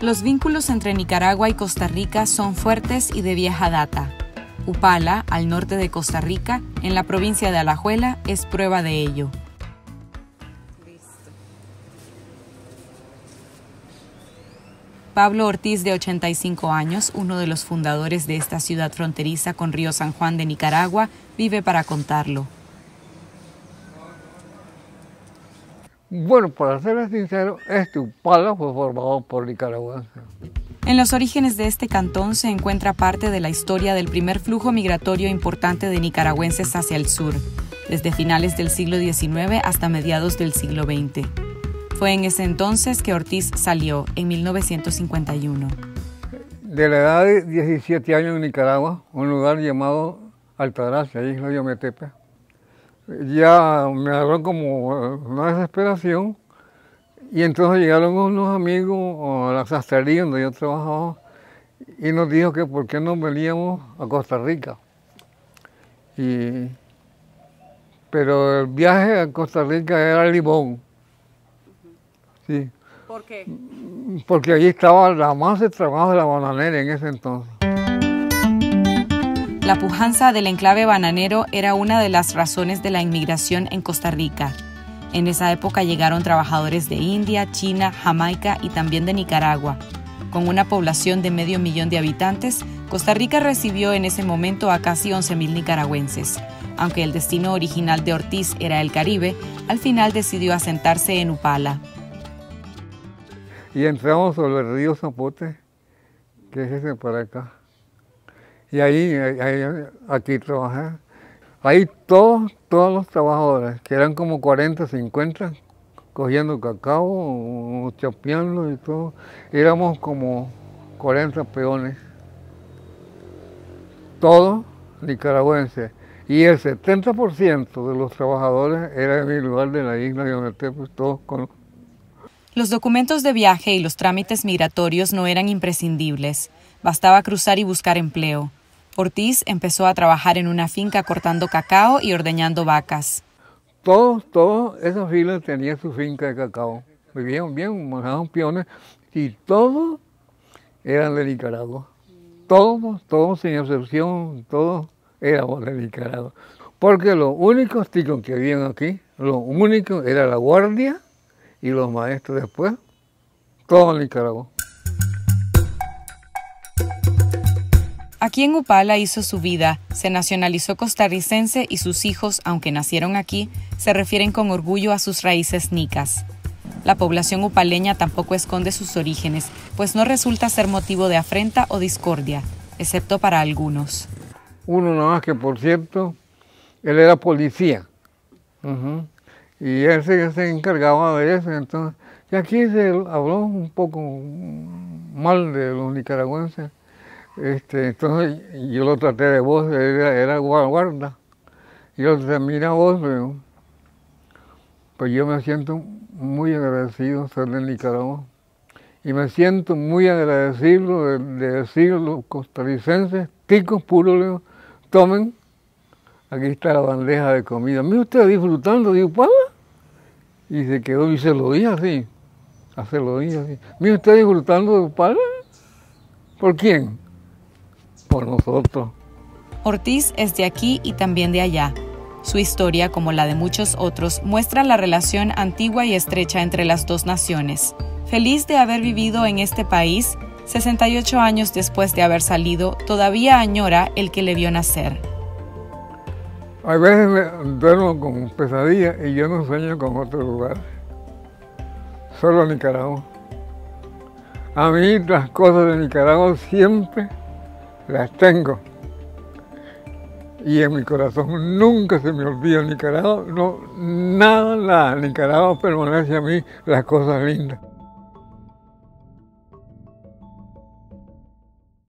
Los vínculos entre Nicaragua y Costa Rica son fuertes y de vieja data. Upala, al norte de Costa Rica, en la provincia de Alajuela, es prueba de ello. Pablo Ortiz, de 85 años, uno de los fundadores de esta ciudad fronteriza con Río San Juan de Nicaragua, vive para contarlo. Bueno, para ser sincero, Upala fue formado por nicaragüenses. En los orígenes de este cantón se encuentra parte de la historia del primer flujo migratorio importante de nicaragüenses hacia el sur, desde finales del siglo XIX hasta mediados del siglo XX. Fue en ese entonces que Ortiz salió, en 1951. De la edad de 17 años en Nicaragua, un lugar llamado Altagracia, Isla de Ometepe, ya me agarró como una desesperación y entonces llegaron unos amigos a la sastrería donde yo trabajaba y nos dijo que por qué no veníamos a Costa Rica. Pero el viaje a Costa Rica era Limón. Sí. ¿Por qué? Porque allí estaba la más de trabajo de la bananera en ese entonces. La pujanza del enclave bananero era una de las razones de la inmigración en Costa Rica. En esa época llegaron trabajadores de India, China, Jamaica y también de Nicaragua. Con una población de 500,000 de habitantes, Costa Rica recibió en ese momento a casi 11,000 nicaragüenses. Aunque el destino original de Ortiz era el Caribe, al final decidió asentarse en Upala. Y entramos sobre el río Zapote, que es ese para acá. Y aquí trabajé. Ahí todos los trabajadores, que eran como 40, 50, cogiendo cacao, chapeando y todo, éramos como 40 peones. Todos nicaragüenses. Y el 70% de los trabajadores era de mi lugar de la isla de Ometepe, todos con... Los documentos de viaje y los trámites migratorios no eran imprescindibles. Bastaba cruzar y buscar empleo. Ortiz empezó a trabajar en una finca cortando cacao y ordeñando vacas. Todos esa fila tenía su finca de cacao. Vivían bien, manejaban peones y todos eran de Nicaragua. Todos sin excepción, todos éramos de Nicaragua. Porque los únicos ticos que habían aquí, los únicos era la guardia y los maestros después, todos en Nicaragua. Aquí en Upala hizo su vida, se nacionalizó costarricense y sus hijos, aunque nacieron aquí, se refieren con orgullo a sus raíces nicas. La población upaleña tampoco esconde sus orígenes, pues no resulta ser motivo de afrenta o discordia, excepto para algunos. Uno nada más que, por cierto, él era policía. Y él se encargaba de eso, entonces, y aquí se habló un poco mal de los nicaragüenses. Entonces yo lo traté de vos, era guarda. Y yo le dije, mira vos, pues yo me siento muy agradecido de ser de Nicaragua. Y me siento muy agradecido de decir a los costarricenses, ticos puros, tomen, aquí está la bandeja de comida. Mira usted disfrutando de Upala. Y se quedó y se lo dije así. Mira usted disfrutando de Upala. ¿Por quién? Por nosotros. Ortiz es de aquí y también de allá. Su historia, como la de muchos otros, muestra la relación antigua y estrecha entre las dos naciones. Feliz de haber vivido en este país, 68 años después de haber salido, todavía añora el que le vio nacer. A veces me duermo con pesadillas y yo no sueño con otro lugar. Solo Nicaragua. A mí las cosas de Nicaragua siempre las tengo. Y en mi corazón nunca se me olvida Nicaragua. No, nada, Nicaragua permanece a mí las cosas lindas.